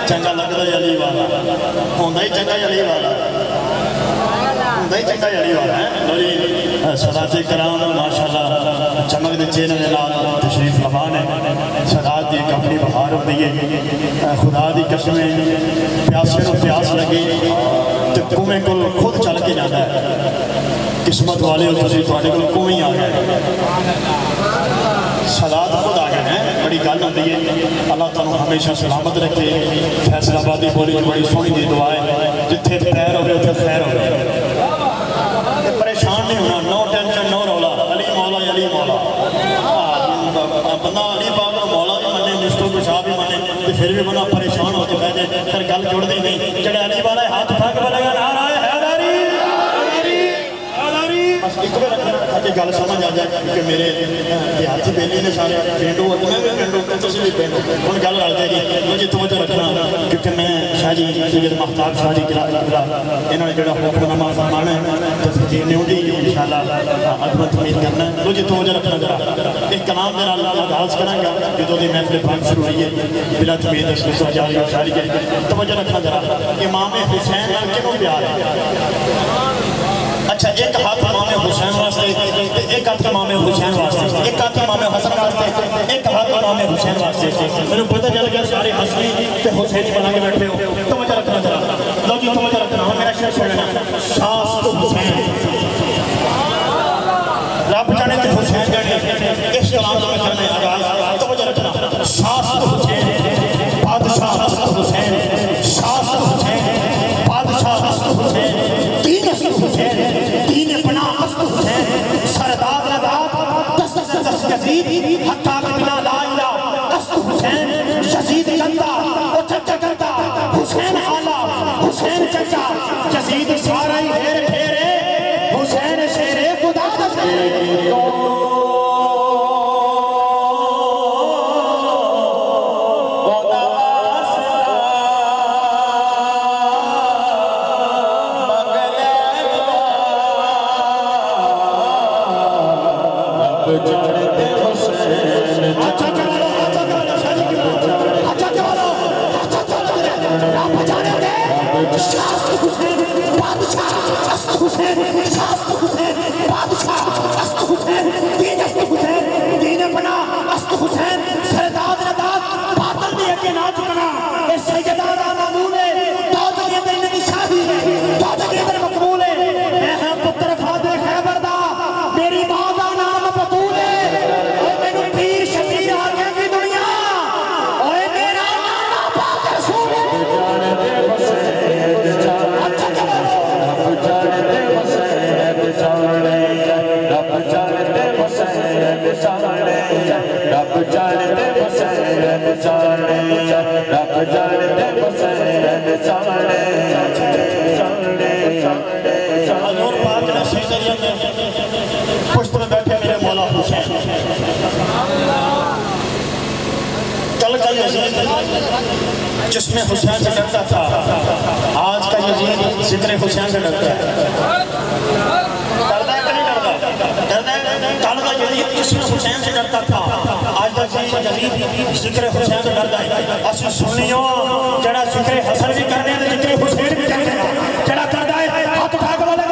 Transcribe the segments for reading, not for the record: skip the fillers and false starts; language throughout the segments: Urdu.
چنگا لگتا ہے علی والا ہوندہ ہی چنگا علی والا ہوندہ ہی چنگا علی والا ہے لولی صدات کرام ماشاءاللہ چمک دے چینے دے نال تشریف لبان ہے صدات دی ایک اپنی بہار ہو دیئے خدا دی قسمیں پیاسے نو پیاس لگی تو کمیں کل خود چل کے جانا ہے قسمت والے ہو تسی تواڈے کول کوئی آ گئے صدات خود آ گئے ہیں بڑی گل ہوندی ہے اللہ تعالیٰ ہمیشہ سلامت رکھے فیصل آبادی بولی جو بڑی سونی دی دعا ہے جتھے خیر ہوئے اتھے خیر ہوئے پریشان نہیں ہونا نو ٹینشن نو رولا علی مولا علی مولا بندہ علی پاک مولا بھی مانے مشتو کو شاہ بھی مانے تو پھر بھی بندہ پریشان ہو کے بیٹھے پھر گل جڑ دی نہیں جڑے علی والا ہاتھ اٹھا کے بولے گا نعرہ ہے حیدری بس ایک بار رکھنا تاکہ گل سمجھ آ جائے کہ میرے دیہاتی بیلی نے سارے پینڈو اور میں بھی پینڈو تسی بھی پینڈو ان گل رل جائے گی مجھے توجہ رکھنا کیونکہ میں شاہ جی سید محتاب شاہ جی قلعہ انہوں نے جڑا حکم نامہ فرمانا ہے تفسیر نے ہوندی انشاءاللہ عظمت امید کرنا ہے مجھے توجہ رکھنا ذرا ایک کلام میرا اللہ آغاز کریں گا جدو دی محفل پاک شروع ہوئی ہے بلا تمید اسلس و جاری و شاری کے توجہ رکھنا ذرا امام حسین نال کنوں پیار ہے اچھا ایک ہاتھ امام حسین واسطے ایک ہاتھ امام حسین واسطے ایک ہاتھ امام حسن واسطے ایک ہاتھ امام حسین واسطے میرے پتہ چل گیا سارے حسنی تے حسینی بنا کے بیٹھے ہو توجہ رکھنا ذرا لو جی توجہ رکھنا ہوں میرا شعر سن لینا شاست حسین رب جانے تے حسین جانے اس کلام میں کرنے آغاز توجہ رکھنا شاست حسین بادشاہ حسین شاست حسین بادشاہ حسین دین حسین دین پناہ است حسین سرداد رداد دست دست یزید حقا بنا لا الہ است حسین یزید گندہ اچھا گندہ حسین آلہ حسین چچا یزید سارا ہی ہیر پھیرے حسین شیر خدا دستے پشت میں بیٹھے میرے مولا حسین کل کا یزید جس میں حسین سے ڈرتا تھا آج کا یزید ذکر حسین سے ڈرتا ہے ڈرتا ہے کہ نہیں ڈرتا ہے کل کا یزید جس میں حسین سے ڈرتا تھا آج کا یزید ذکر حسین سے ڈرتا ہے اسی سنیوں جڑا ذکر حسن بھی کرنے ہیں ذکر حسین بھی کرنے ہیں جڑا کرتا ہے ہاتھ اٹھا کے بولے گا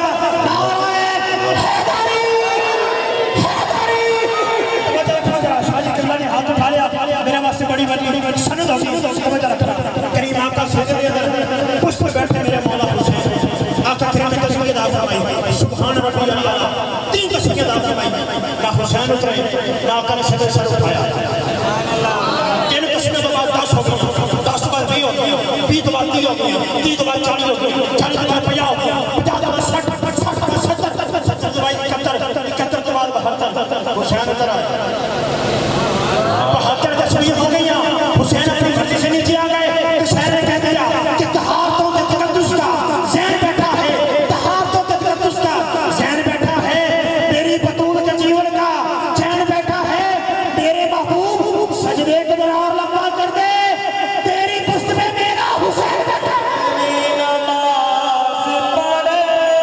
میرے واسطے بڑی بڑی سند ہوگی توجہ رکھنا کریم آقا سیدے کے اندر پشت میں بیٹھے میرے مولا حسین آقا کریم نے قسم کی دعا فرمائی سبحان ربی اللہ تین قسم کی دعا فرمائی نہ حسین اترے نہ آقا نے سیدے سر اٹھایا تین قسمیں تو بعد 10 ہو گئی 10 بعد 20 ہو گئی 20 بعد 30 ہو گئی 30 بعد 40 ہو گئی 40 بعد 50 ہو گئی 50 بعد 60 70 بعد 71 کے بعد 72 حسین اترا 72 تصویر ہو گئی حسین اپنی مرضی سے نیچے آ گئے تو شہر نے کہہ دیا کہ تہارتوں کے تقدس کا ذہن بیٹھا ہے تہارتوں کے تقدس کا ذہن بیٹھا ہے میری بطول کے جیون کا چین بیٹھا ہے میرے محبوب سجدے کے درار لمبا کر دے تیری پشت میں میرا حسین بیٹھا ہے نماز پڑھے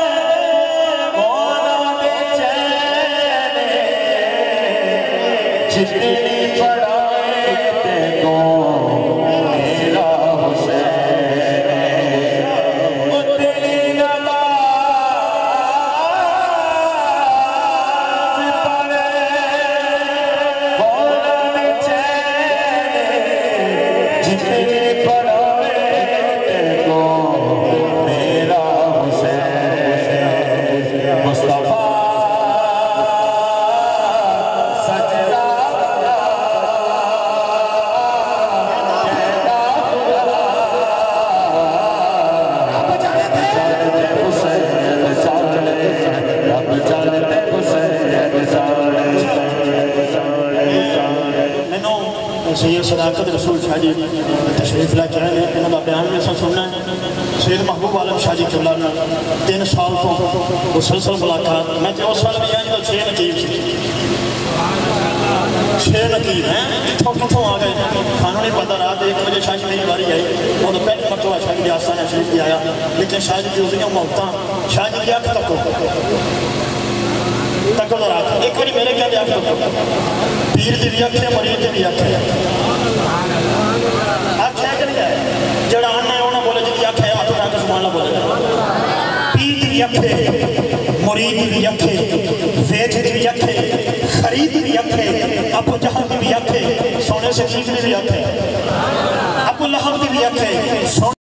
مولا بے چین جتنی پڑھائے سید صداقت رسول شاہ جی تشریف لے کے آئے ہیں انہوں کا بیان میں سننا ہے سید محبوب عالم شاہ جی قبلہ نے 3 سال تو مسلسل ملاقات میں تو اس سال بھی آئی تو 6 نقیب سی 6 نقیب ہیں کتوں آ گئے کھانوں نہیں پتہ رات 1 بجے شاہ جی میری باری آئی وہ تو پہلی مرتبہ شاہ جی کے آستانہ شریف بھی آیا لیکن شاہ جی کی ہوتی موتاں شاہ جی کی آنکھ تکو تو رات 1 بجے میرے کیا بھی آنکھ تکو پیر دی بھی اکھے مرید دی بھی اکھے آپ کیا کہ نہیں ہے جڑا آنا ہے انہوں بولے جی بھی اکھے آتو جا کے سبحان اللہ بولے پیر دی بھی اکھے مرید دی بھی اکھے ویچ دی بھی اکھے خرید دی بھی اکھے ابو جہل دی بھی اکھے سونے سے چیز دی بھی اکھے ابو لہب دی بھی اکھے